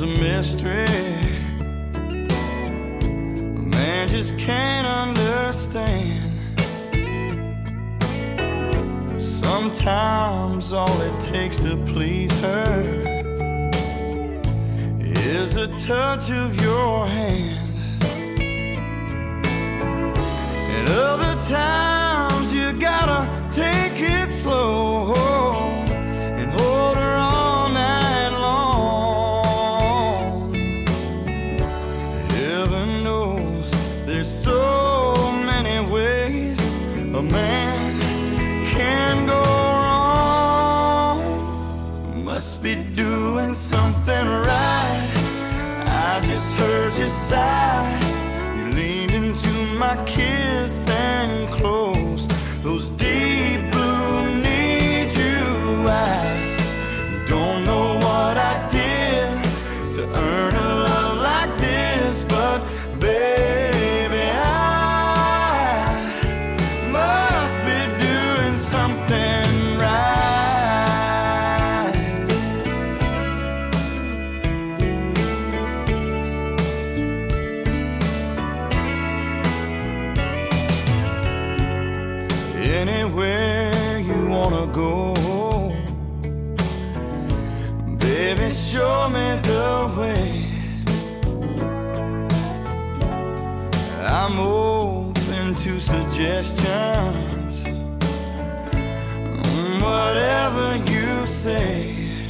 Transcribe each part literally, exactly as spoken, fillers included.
a mystery. A man just can't understand. Sometimes all it takes to please her is a touch of your hand. And other times you gotta take it slow and hold her all night long. Heaven knows there's so many ways a man can go wrong. Must be doing something right. I just heard you sigh. You leaned into my kiss and closed those deep blue need you eyes. Don't know what I did to earn a love like this, but baby, I must be doing something right. Anywhere you wanna go, baby, show me the way. I'm open to suggestions, whatever you say.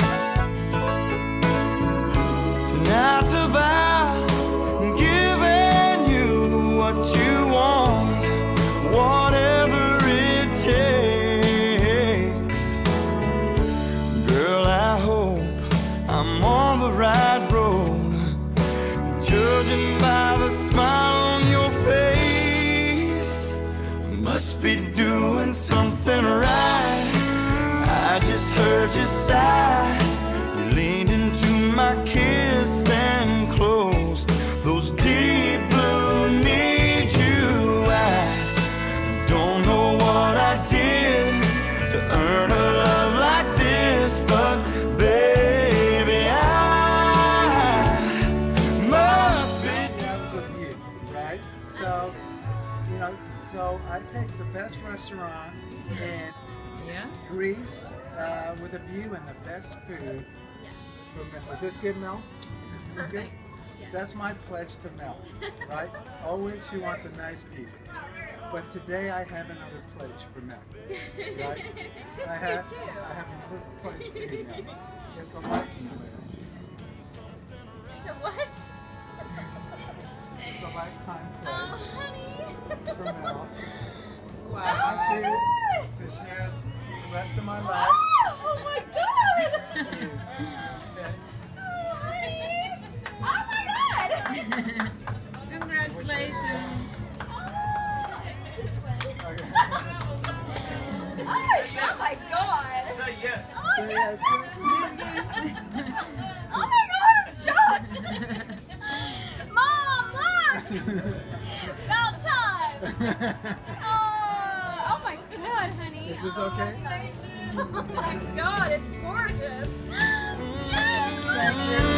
Tonight's about giving you what you want, whatever it takes. Girl, I hope I'm on the right road, judging by the smile on your face. Must be doing something right. I just heard you sigh. You leaned into my kiss and closed those deep blue need you eyes. Don't know what I did to earn a love like this, but baby, I must be. That's a view, right? So, you know, so I picked the best restaurant in Yeah. Greece uh, with a view and the best food. From, is this good, Mel? Is this good? Perfect. Yes. That's my pledge to Mel, right? Always she wants a nice view. But today I have another pledge for Mel, right? I have, too. I have another pledge for you, Mel. It's a lifetime pledge. So what? It's a lifetime Oh, pledge honey. for Mel. Wow. I want you to share the rest of my life. Oh my God! with you. Okay? Oh, honey! Oh my God! Congratulations. Oh, this way. Okay. Oh my God! Say yes. Oh, Say yes. yes. Oh my God, I'm shocked! Mom, look! About time! Oh, oh my God, honey. Is this okay? Oh my God, it's gorgeous! Yes. Thank you.